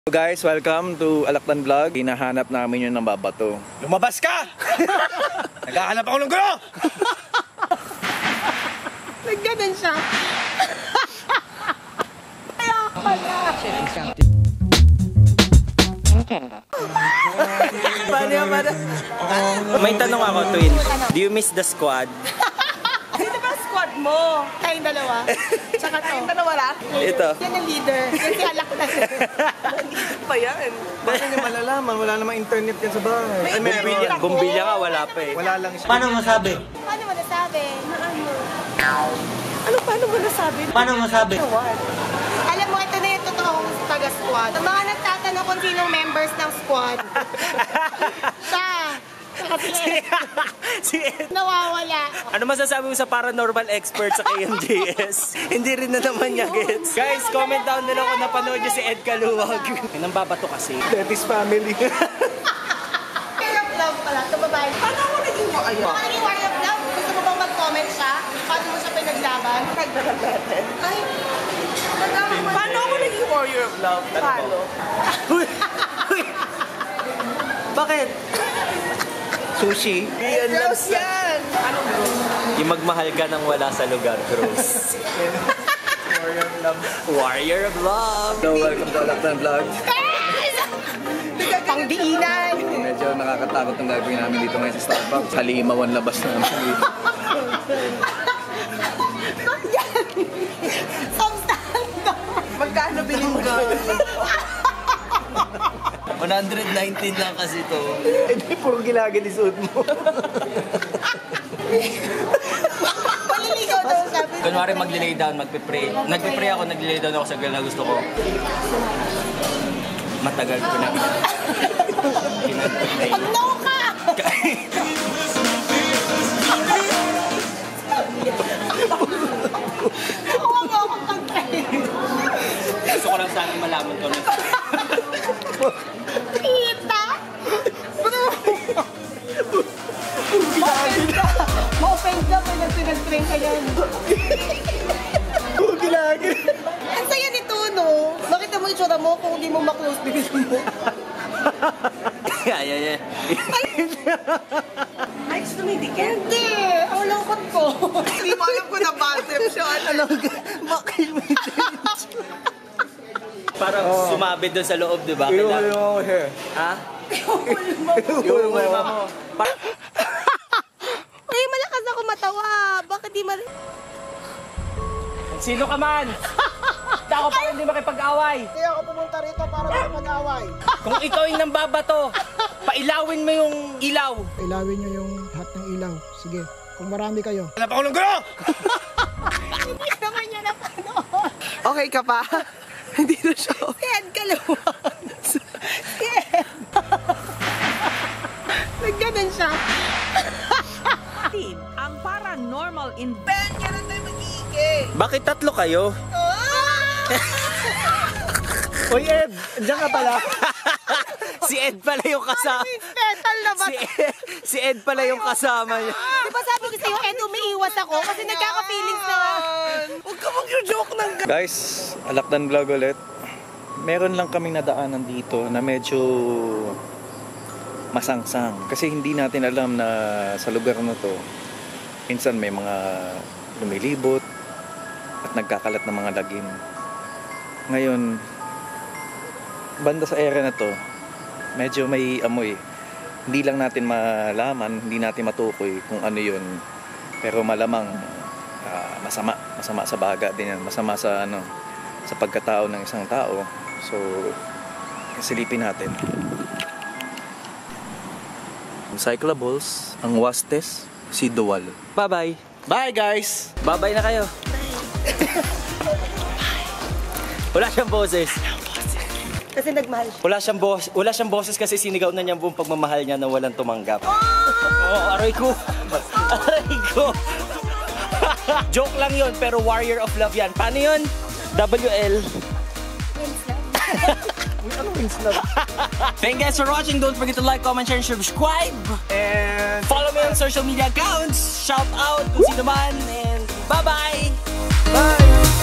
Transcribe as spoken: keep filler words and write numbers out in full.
So guys, welcome to Alakdan Vlog. Hinahanap namin yun ng babato. Lumabas ka! Naghahanap ako ng gulo! Nagganan siya. Kaya pala. Paano yung paano? May tanong ako, Twin. Do you miss the squad? Sino ba squad mo? Tayong dalawa. Tsaka to. Tayong dalawa lang? Ito. Yan ang leader. Yan si Alakdan. Pa yan. Bakit niya malalaman? Wala namang internet yan sa bahay. May Ay, may internet bumbilya, ako. bumbilya ka, wala pa eh. Wala lang siya. Paano masabi? Paano mo nasabi? Na ano? Ano paano mo nasabi? Paano masabi? Alam mo, ito na yung totoong taga-squad. Sa mga nagtatanong kung sinong members ng squad. Siya. Saka si Ed. Si Ed. Nawawala. Ano masasabi mo sa paranormal expert sa K M J S? Hindi rin na naman niya gets. Guys, comment down below kung napanood niyo si Ed Kaluwag. Yan ang babato kasi. Betis family. Care of love pala. Ito babae. Paano ako naging warrior? Paano naging warrior of love? Gusto mo bang mag-comment siya? Paano mo siya pinaglaban? Nagdarabatin. Ay. Paano ako naging warrior of love? Paano? Bakit? Sushi? Gross yan! Anong gross? Yung magmahal ka nang wala sa lugar, gross. Warrior of love. Warrior of love. So welcome to Alakdan Vlog. Pangdiinan! Medyo nakakatakot ang gagawin namin dito ngayon sa Starbucks. Halimawan labas namin dito. Substanda! Magkano bilinggo? one nineteen lang kasi to. Hindi, puro gilagid isuot mo. Paliligaw daw sabi. Kunwari mag-lay down, magpe-pray. Nagpe-pray ako, nag-lay down ako sa girl na gusto ko. Matagal ko na. Pinag-pray. Pag-no ka! Nakuha mo akong pag-pray. Gusto ko lang sana malaman ko. Tita! Ma-open ka! Ma-open ka pag nag-pinag-pray ka yan. Puro gilagid. Ang saya nito, no? Makita mo yung tsura mo kung hindi mo ma-close bibig mo. Ay, ay, ay. Nice to meet you, Hindi! Ang lungkot ko. Hindi mo alam ko na bad trip siya. Ano? Bakit mo Parang sumabit doon sa loob, di ba? Iuhul mo ako here. Ha? Iuhul mo ako. Ay, malakas ako matawa. Bakit di ma... Sino ka man? Ako pa hindi makipag-away. Kaya ako pumunta rito para makapag-away. Kung ikaw yung nambabato, pailawin mo yung ilaw. Ilawin nyo yung lahat ng ilaw. Sige, kung marami kayo. Hanap ako ng gulo! Hindi naman niya napanood. Okay ka pa? Hindi na siya. Si Ed Kaluwag. Si Ed. Nagganan siya. Team, ang paranormal invent niya na tayo mag-iigay. Bakit tatlo kayo? Uy Ed, andyan ka pala. Si Ed pala yung kasama. Petal na ba? Si Ed, si Ed pala yung kasama niya. Di ba sabi ko sa'yo, Ed, umiiwas ako kasi nagkaka-feelings na. Huwag ka mag-joke ng Guys, Alakdan Vlog ulit. Meron lang kaming nadaanan dito na medyo masangsang. Kasi hindi natin alam na sa lugar na to, minsan may mga lumilibot at nagkakalat ng mga lagim. Ngayon, banda sa area na to, medyo may amoy. Hindi lang natin malaman, hindi natin matukoy kung ano yun. Pero malamang uh, masama, masama sa baga din yan. Masama sa ano, sa pagkatao ng isang tao. So, silipin natin. Ang cyclables, ang wastes, si Dual. Bye-bye. Bye guys! Bye-bye na kayo. Wala siyang boses. Kasi nagmahal siya. Wala siyang boses, wala siyang boses kasi sinigaw na niya buong pagmamahal niya na walang tumanggap. Oh, aray ko. Aray ko. Joke lang 'yon pero warrior of love 'yan. Paano 'yon? W L. Thank you guys for watching. Don't forget to like, comment, share, and subscribe. And follow me on social media accounts. Shout out kung sino man. And bye-bye. Bye!